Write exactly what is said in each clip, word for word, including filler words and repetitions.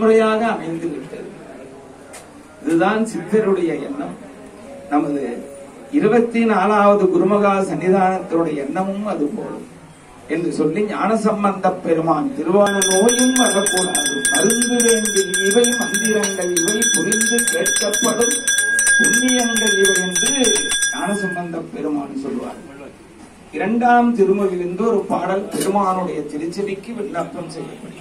முறையாக அமைந்து விட்டது. இதுதான் சித்தருடைய எண்ணம். நமது இருபத்தி நாலாவது குருமகா சன்னிதானத்தினுடைய எண்ணமும் அது போலும் என்று சொல்லி ஞானசம்பந்த பெருமான் திருவான நோயும் வரக்கூடாது, மருந்து வேண்டி இவை மந்திரங்கள் இவை புரிந்து கேட்கப்படும் புண்ணியங்கள் இவை என்று ஞானசம்பந்த பெருமான் சொல்வார். இரண்டாம் திருமுறையிலிருந்து ஒரு பாடல் பெருமானுடைய திருச்செவிக்கு விண்ணப்பம் செய்யப்படுகிறது.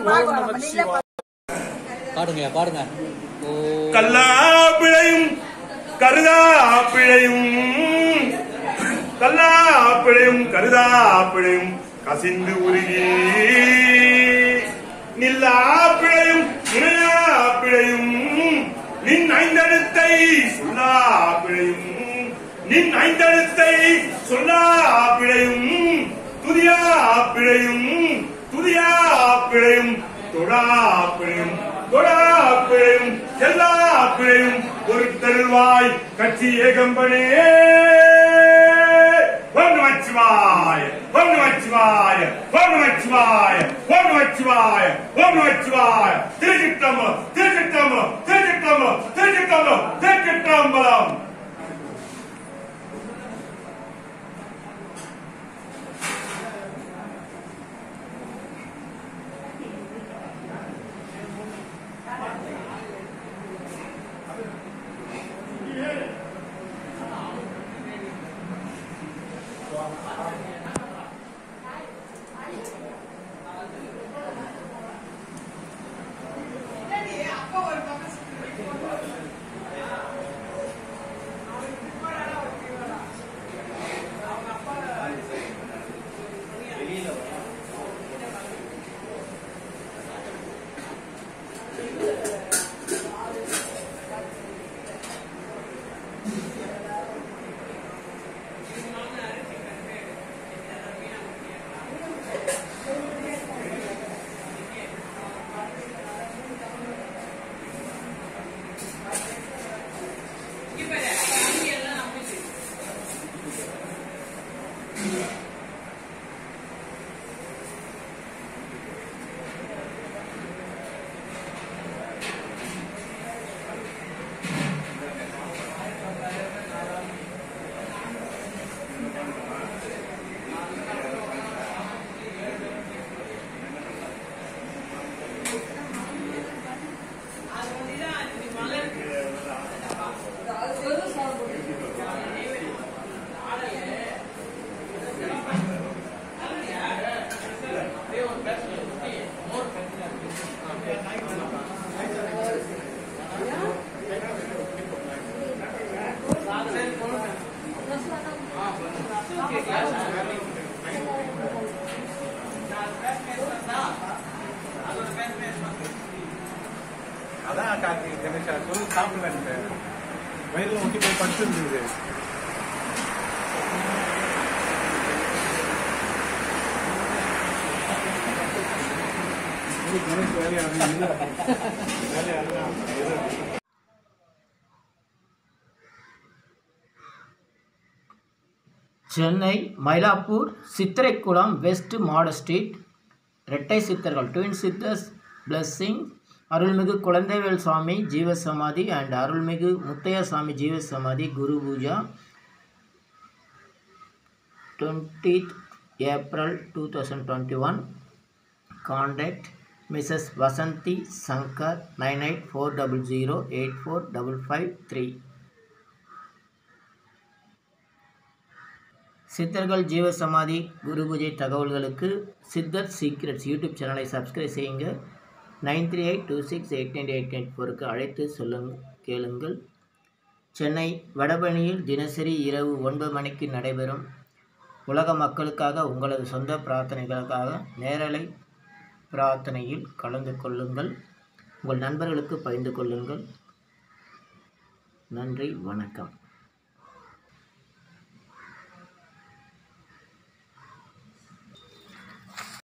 பாடுங்க பாடுங்க. கல்லா பிழையும் கருதா பிழையும் கல்லா பிழையும் கருதா பிழையும் கசிந்து உருகி நில்லா பிழையும் இணையா பிழையும் நின் ஐந்தெழுத்தை சொல்லா பிழையும் நின் ஐந்தெழுத்தை சொல்லா பிழையும் துதியா பிழையும் துதியா பிழையும் தொழா பிழையும் தொழா பிழையும் எல்லா பிழையும் ஒரு தருவாய் கட்சி ஏகம்பனே. ஓம் நமச்சிவாய ஓம் நமச்சிவாய ஓம் நமச்சிவாய ஓம் நமச்சிவாய ஓம் நமச்சிவாய. திருச்சிற்றம்பலம் திருச்சிற்றம்பலம் திருச்சிற்றம்பலம் திருச்சிற்றம்பலம் திருச்சிற்றம்பலம். அதான் கார்த்திக் கணேஷா சொல்லி சாப்பிடல வயிறு ஊட்டி போய் படுத்துருந்தது. கணேஷ் வேலையாக வேலையாக சென்னை மயிலாப்பூர் சித்திரைக்குளம் வெஸ்ட் மாட ஸ்ட்ரீட் இரட்டை சித்தர்கள் ட்வின் சித்தர்ஸ் பிளஸ்ஸிங் அருள்மிகு குழந்தைவேல் சுவாமி ஜீவசமாதி அண்ட் அருள்மிகு முத்தையா சாமி ஜீவசமாதி குரு Pooja twentieth April two thousand twenty-one. Contact Missus Vasanthi Sankar nine eight four zero zero eight four five five three. சித்தர்கள் ஜீவசமாதி குரு பூஜை தகவல்களுக்கு சித்தர் சீக்ரெட்ஸ் யூடியூப் சேனலை சப்ஸ்கிரைப் செய்யுங்க. Nine three eight two six eight nine eight nine ஃபோருக்கு அழைத்து சொல்லுங்க கேளுங்கள். சென்னை வடபழனியில் தினசரி இரவு ஒன்பது மணிக்கு நடைபெறும் உலக மக்களுக்காக உங்களது சொந்த பிரார்த்தனைகளுக்காக நேரலை பிரார்த்தனையில் கலந்து கொள்ளுங்கள். உங்கள் நண்பர்களுக்கு பகிர்ந்து கொள்ளுங்கள். நன்றி, வணக்கம்.